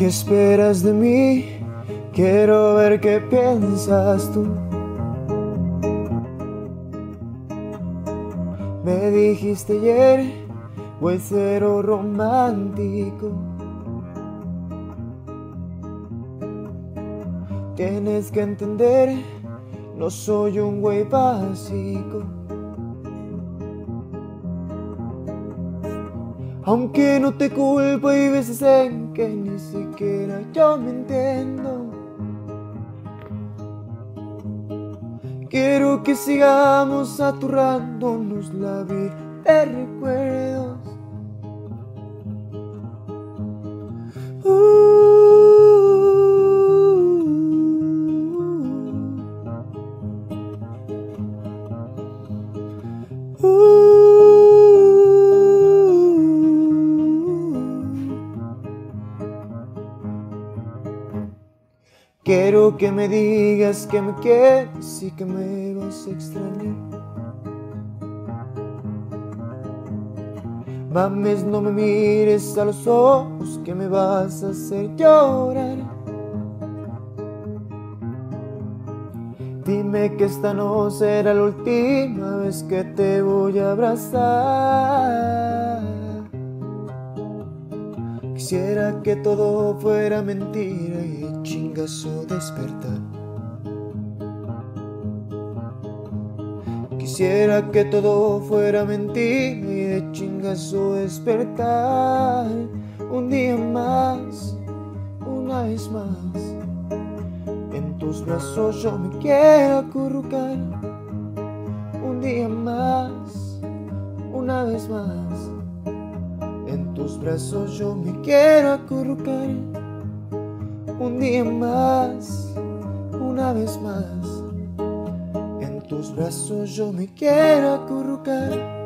¿Qué esperas de mí? Quiero ver qué piensas tú. Me dijiste ayer, voy cero romántico. Tienes que entender, no soy un güey básico. Aunque no te culpo, hay veces en que ni siquiera yo me entiendo. Quiero que sigamos aturrándonos la vida de recuerdos. Quiero que me digas que me quieres y que me vas a extrañar. Mames, no me mires a los ojos, que me vas a hacer llorar. Dime que esta no será la última vez que te voy a abrazar. Quisiera que todo fuera mentira y de chingazo despertar. Quisiera que todo fuera mentira y de chingazo despertar. Un día más, una vez más, en tus brazos yo me quiero acurrucar. Un día más, una vez más, en tus brazos yo me quiero acurrucar. Un día más, una vez más, en tus brazos yo me quiero acurrucar.